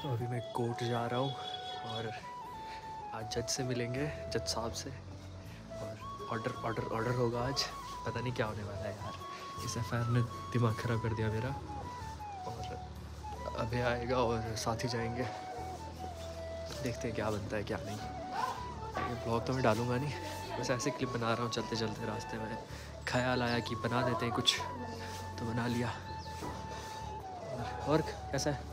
तो अभी मैं कोर्ट जा रहा हूँ और आज जज से मिलेंगे, जज साहब से, और ऑर्डर होगा आज। पता नहीं क्या होने वाला है यार, इस एफआईआर ने दिमाग ख़राब कर दिया मेरा। और अभी आएगा और साथ ही जाएंगे, देखते हैं क्या बनता है क्या नहीं। ये ब्लॉग तो मैं डालूंगा नहीं, बस ऐसे क्लिप बना रहा हूँ चलते चलते रास्ते में। ख्याल आया कि बना देते हैं कुछ, तो बना लिया। और कैसा है?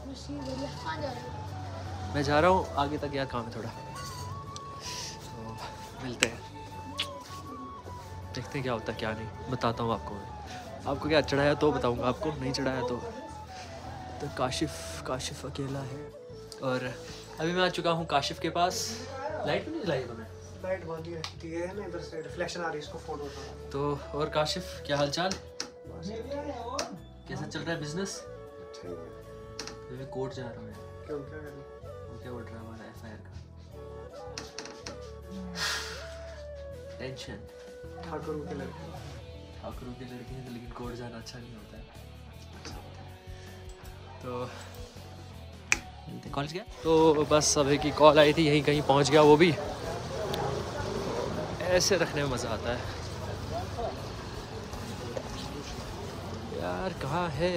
मैं जा रहा हूँ आगे तक यार, काम है थोड़ा, तो मिलते हैं, देखते हैं क्या होता है क्या नहीं। बताता हूँ आपको क्या चढ़ाया तो बताऊँगा आपको, नहीं चढ़ाया तो काशिफ अकेला है। और अभी मैं आ चुका हूँ काशिफ के पास। लाइट नहीं जलाई तुम्हें? लाइट बंद ही रहती है ना, इधर से रिफ्लेक्शन आ रही है, इसको फोटो उठाना। तो और काशिफ क्या हालचाल, कैसा चल रहा है बिजनेस? मैं कोर्ट जा रहा हूँ। क्यों, क्या करें? वो क्या बोल रहा है हमारा एफआईआर का टेंशन। ठाकुरों के लड़के हैं तो, लेकिन कोर्ट जाना अच्छा नहीं होता है। तो कॉलेज गया तो बस अभी की कॉल आई थी, यहीं कहीं पहुंच गया। वो भी ऐसे रखने में मज़ा आता है यार। कहाँ है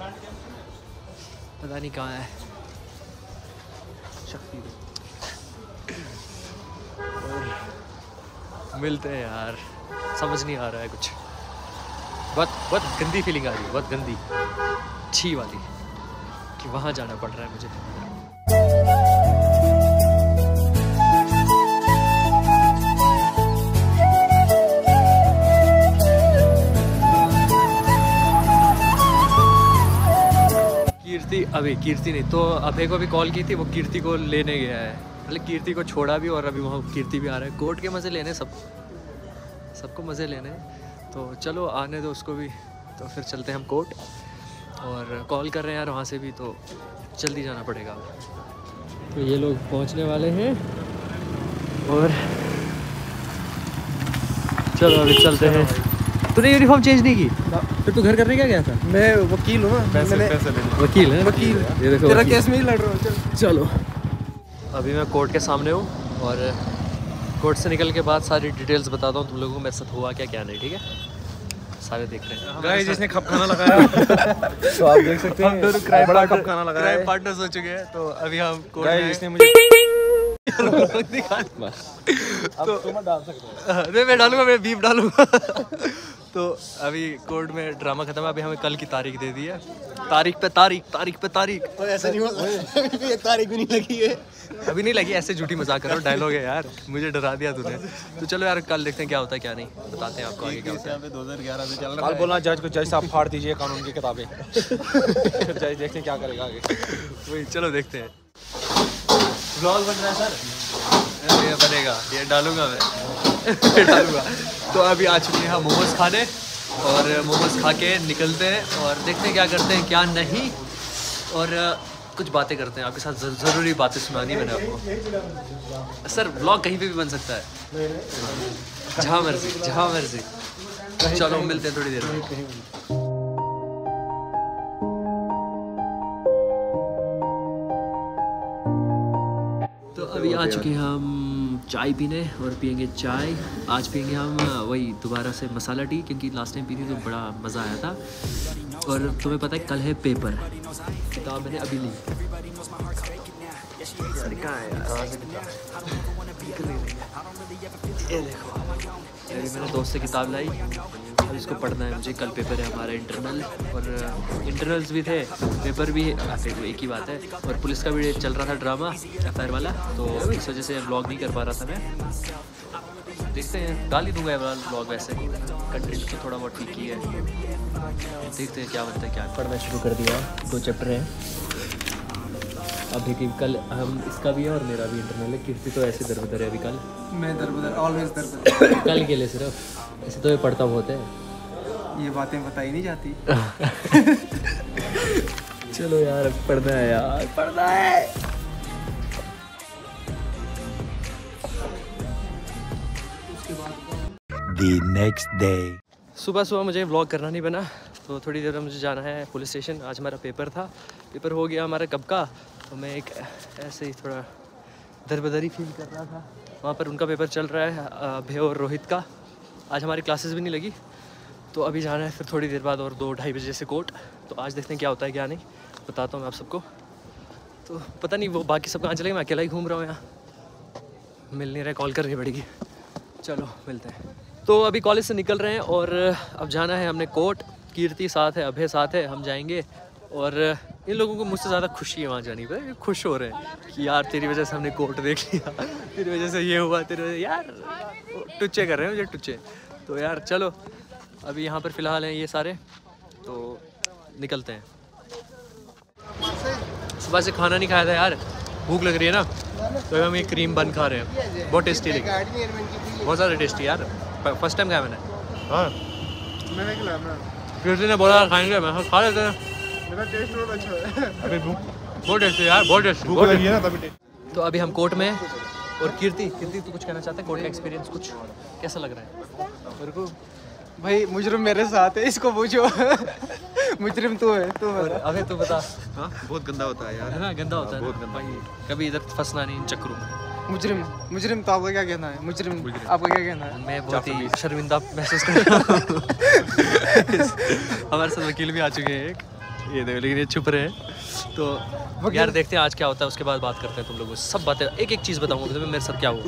पता नहीं कहाँ है। शक्ति मिलते हैं यार, समझ नहीं आ रहा है कुछ। बहुत गंदी फीलिंग आ रही है, बहुत गंदी छी वाली, कि वहाँ जाना पड़ रहा है मुझे। कीर्ति नहीं तो अभय को भी कॉल की थी, वो कीर्ति को लेने गया है। मतलब कीर्ति को छोड़ा भी और अभी वहाँ कीर्ति भी आ रहा है। कोर्ट के मज़े लेने, सबको मज़े लेने, तो चलो आने दो उसको भी। तो फिर चलते हैं हम कोर्ट, और कॉल कर रहे हैं यार वहाँ से भी, तो जल्दी जाना पड़ेगा। तो ये लोग पहुँचने वाले हैं और चलो अभी चलते हैं। तूने यूनिफॉर्म चेंज नहीं की? फिर तू घर करने क्या गया था? मैं वकील हूँ, वकील है? वकील ये देखो, तेरा केस में ही लड़ रहा हूँ। चलो अभी मैं कोर्ट के सामने हूँ और कोर्ट से निकल के बाद सारी डिटेल्स बताता हूँ तुम लोगों को, मेरे साथ हुआ क्या नहीं। ठीक है, सारे देख रहे हैं। गाइस जिसने खपखाना लगाया तो आप देख सकते हैं, हम दोनों क्राइम पार्टनर्स हो चुके हैं। तो अभी हम कोर्ट में जिसने मुझे बस तो तुम डाल सकते हो। मैं डालूंगा, मैं बीफ डालूंगा। तो अभी कोर्ट में ड्रामा खत्म है। अभी हमें कल की तारीख दे दी है, तारीख पे तारीख। तो ऐसा नहीं हुआ, एक तारीख भी नहीं लगी है अभी नहीं लगी, ऐसे झूठी मजाक कर रहा हूँ, डायलॉग है यार, मुझे डरा दिया तूने। तो चलो यार कल देखते हैं क्या होता है क्या नहीं, बताते हैं आपको आगे क्या होता है। 2011 में चल रहा है। कल बोलना जज को, जज साहब फाड़ दीजिए कानून की किताबें। जज देखते हैं क्या करेगा आगे। वही चलो देखते हैं। व्लॉग बन रहा है सर, ये बनेगा, ये डालूंगा मैं। डालूंगा। तो अभी आ चुके हैं हम मोमोज खाने, और मोमोज खा के निकलते हैं और देखते हैं क्या करते हैं क्या नहीं, और कुछ बातें करते हैं आपके साथ। ज़रूरी बातें सुनानी मैंने आपको। सर व्लॉग कहीं पे भी बन सकता है, जहाँ मर्जी। चलो मिलते हैं थोड़ी देर में। तो अभी आ चुके हैं हम चाय पीने, और पियेंगे चाय। आज पियेंगे हम वही दोबारा से मसाला टी, क्योंकि लास्ट टाइम पी थी तो बड़ा मज़ा आया था। और तुम्हें पता है कल है पेपर, किताब मैंने अभी ली। ये देखो, अभी मैंने दोस्त से किताब लाई, अब इसको पढ़ना है मुझे। कल पेपर है हमारा इंटरनल, और इंटरनल्स भी थे, पेपर भी एक ही बात है। और पुलिस का भी चल रहा था ड्रामा एफआईआर वाला, तो इस वजह से व्लॉग नहीं कर पा रहा था मैं। देखते हैं, डाल ही दूंगा ये वाला व्लॉग, वैसे कंटेंट तो थोड़ा बहुत ठीक ही है। देखते हैं क्या बनता है क्या। पढ़ना शुरू कर दिया, 2 चैप्टर हैं अभी की। कल हम इसका भी है और मेरा भी इंटरनल है। कीर्ति तो ऐसे दरबदर है अभी। कल मैं दरबदर, ऑलवेज दरबदर। कल के लिए सिर्फ, ऐसे तो ये पढ़ता बहुत है, ये बातें बताई नहीं जाती। चलो यार पढ़ना है यार, पढ़ना है। The next day. सुबह मुझे व्लॉग करना नहीं बना, तो थोड़ी देर में मुझे जाना है पुलिस स्टेशन। आज हमारा पेपर था, पेपर हो गया हमारा कब का, तो मैं एक ऐसे ही थोड़ा दरबदरी फील कर रहा था। वहाँ पर उनका पेपर चल रहा है अभय और रोहित का। आज हमारी क्लासेस भी नहीं लगी, तो अभी जाना है फिर थोड़ी देर बाद और 2-2:30 बजे से कोर्ट। तो आज देखते हैं क्या होता है क्या नहीं, बताता हूँ मैं आप सबको। तो पता नहीं वो बाकी सब कहाँ चले गए, मैं अकेला ही घूम रहा हूँ यहाँ, मिल नहीं रहा, कॉल करनी पड़ेगी। चलो मिलते हैं। तो अभी कॉलेज से निकल रहे हैं और अब जाना है हमने कोर्ट। कीर्ति साथ है, अभय साथ है, हम जाएंगे। और इन लोगों को मुझसे ज़्यादा खुशी है वहाँ जाने पर, खुश हो रहे हैं कि यार तेरी वजह से हमने कोर्ट देख लिया, तेरी वजह से ये हुआ, तेरी वजह यार टुच्चे कर रहे हैं मुझे, टुच्चे। तो यार चलो अभी यहाँ पर फ़िलहाल हैं ये सारे, तो निकलते हैं। सुबह से खाना नहीं खाया था यार, भूख लग रही है ना, तो हम ये क्रीम बन खा रहे हैं। बहुत टेस्टी लगी, बहुत ज़्यादा टेस्टी यार, फर्स्ट टाइम खाया मैंने। हाँ मैंने खिलाया, किसी ने बोला खाएंगे, मैं खा लेते हैं। मेरा टेस्ट बहुत अच्छा है। अभी बहुत टेस्टी यार, बहुत टेस्टी, भूख लगी है ना तभी। तो अभी हम कोर्ट में, और कीर्ति तू कुछ कहना चाहते हैं? कोर्ट का एक्सपीरियंस कुछ कैसा लग रहा है मेरे को? भाई मुजरिम मेरे साथ है, इसको पूछो। मुजरिम तू है, तू है। अबे तू बता। हाँ बहुत गंदा होता है यार, है ना, गंदा होता है, बहुत गंदा। कभी इधर फंसना नहीं इन चक्करों में। मुजरिम तो आपका क्या कहना है? मुजरिम आपका क्या कहना है? मैं बहुत ही शर्मिंदा महसूस कर रहा हूँ। हमारे साथ वकील भी आ चुके हैं एक, ये देखो, लेकिन ये छुप रहे हैं। तो यार देखते हैं आज क्या होता है, उसके बाद बात करते हैं तुम लोगों से। सब बातें एक एक चीज़ बताऊँगा तुम्हें मेरे साथ क्या हुआ।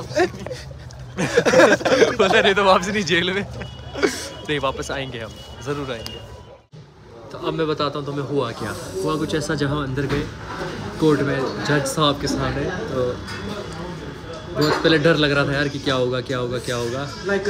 पता नहीं तो वापस नहीं, जेल में नहीं, वापस आएंगे हम, ज़रूर आएंगे। तो अब मैं बताता हूँ तुम्हें हुआ क्या। हुआ कुछ ऐसा, जहाँ अंदर गए कोर्ट में जज साहब के सामने, तो बहुत पहले डर लग रहा था यार कि क्या होगा क्या होगा क्या होगा।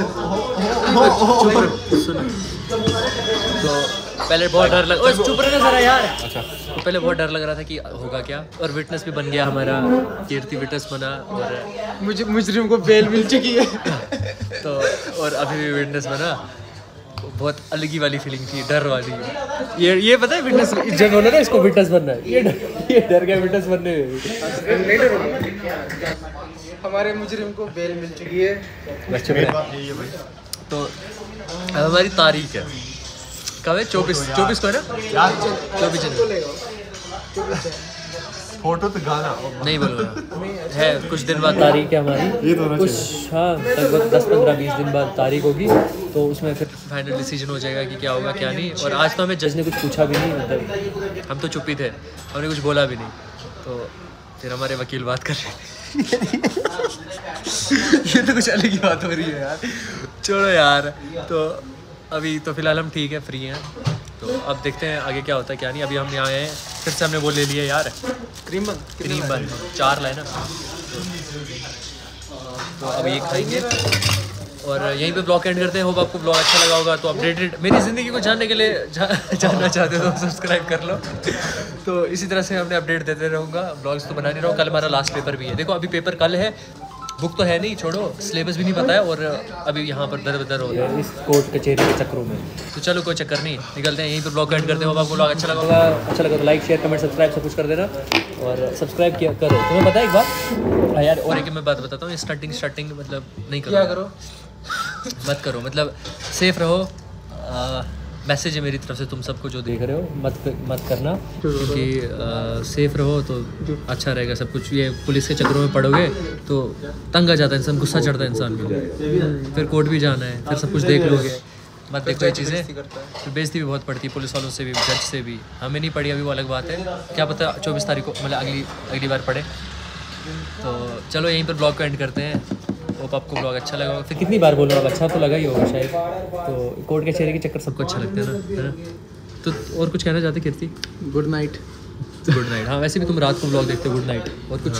तो पहले बहुत डर लग, चुप रहना जरा यार। अच्छा, तो पहले बहुत डर लग रहा था कि होगा क्या, और विटनेस भी बन गया हमारा, कीर्ति विटनेस बना, और मुजरिम को बेल मिल चुकी है। तो और अभी भी विटनेस बना। बहुत अलग ही वाली फीलिंग थी, डर वाली। ये पता है विटनेस जब बोला ना इसको विटनेस बनना है, ये डर गया विटनेस बनने में। हमारे मुजरिम को बेल मिल चुकी है। तो अब हमारी तारीख है कब है? 24 को है ना? 24 फोटो तो गाना नहीं बोलूँगा, है कुछ दिन बाद तारीख है हमारी, कुछ हाँ लगभग 10-15-20 दिन बाद तारीख होगी। तो उसमें फिर फाइनल डिसीजन हो जाएगा कि क्या होगा क्या नहीं। और आज तो हमें जज ने कुछ पूछा भी नहीं, मतलब हम तो चुप ही थे, हमने कुछ बोला भी नहीं। तो फिर हमारे वकील बात कर रहे हैं। ये तो कुछ अलग ही बात हो रही है यार, छोड़ो यार। तो अभी तो फिलहाल हम ठीक है, फ्री हैं। तो अब देखते हैं आगे क्या होता है क्या नहीं। अभी हम यहाँ आए हैं, फिर से हमने वो ले लिया यार, क्रीम बन 4 लाए ना। तो अब ये खाएंगे और यहीं पे ब्लॉग एंड करते हैं। होप आपको ब्लॉग अच्छा लगा होगा। तो अपडेटेड मेरी ज़िंदगी को जानने के लिए जानना चाहते हो तो सब्सक्राइब कर लो। तो इसी तरह से हमने अपडेट देते रहूँगा, ब्लॉग्स तो बना नहीं रहा हूँ। कल हमारा लास्ट पेपर भी है, देखो अभी पेपर कल है, बुक तो है नहीं, छोड़ो, सिलेबस भी नहीं पता है, और अभी यहाँ पर दर बदर हो रहा है इस कोर्ट कचहरी के चक्रों में। तो चलो कोई चक्कर नहीं, निकलते हैं, यहीं पर ब्लॉग एंड करते हो। आपको ब्लॉग अच्छा लगा तो लाइक शेयर कमेंट सब्सक्राइब सब कुछ कर देना, और सब्सक्राइब किया करो। तुम्हें पता है एक बात यार, और एक मैं बात बताता हूँ, स्टार्टिंग मतलब नहीं करो, क्या करो मत करो, मतलब सेफ रहो। मैसेज है मेरी तरफ से तुम सबको जो देख रहे हो, मत करना, क्योंकि सेफ रहो तो अच्छा रहेगा सब कुछ। ये पुलिस के चक्करों में पड़ोगे तो तंग आ जाता है इंसान, गुस्सा चढ़ता है इंसान को, फिर कोर्ट भी जाना है, फिर सब कुछ देख लोगे, मत देखो ये चीज़ें, फिर बेइज्जती भी बहुत पड़ती है पुलिस वालों से भी, जज से भी। हमें नहीं पड़ी अभी, वो अलग बात है, क्या पता 24 तारीख को मतलब अगली बार पढ़े। तो चलो यहीं पर ब्लॉग को एंड करते हैं। होप आपको ब्लॉग अच्छा लगा होगा। फिर कितनी बार बोलो, अब अच्छा तो लगा ही होगा शायद। तो कोर्ट के चेहरे के चक्कर सबको अच्छा लगता है ना। तो और कुछ कहना चाहते कीर्ति? Good night. हाँ वैसे भी तुम रात को ब्लॉग देखते हो, गुड नाइट। और कुछ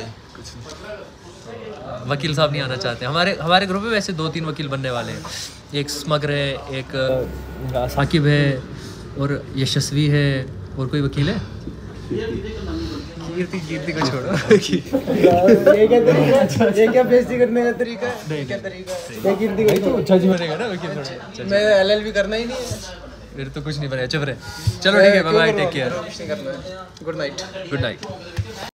वकील साहब नहीं आना चाहते हमारे ग्रुप में। वैसे 2-3 वकील बनने वाले हैं, एक स्मगर है, एक साकिब है, और यशस्वी है, और कोई वकील है? कीर्ति को छोड़ो। ये क्या बेइज्जती करने का तरीका है? क्या तरीका है? कीर्ति को जज बनेगा ना वकील, मैं LLB करना ही नहीं है, फिर तो कुछ नहीं बनेगा, चुप रहे। चलो ठीक है, bye bye, take care, good night.